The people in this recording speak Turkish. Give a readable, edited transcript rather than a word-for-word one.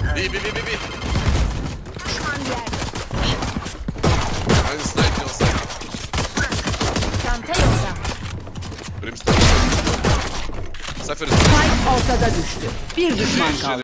Bir. Düşman yerde. Aynı sniper olsa. Çanta yolda. Brimstone. Cypher is Spike ortada düştü. Bir düşman kaldı.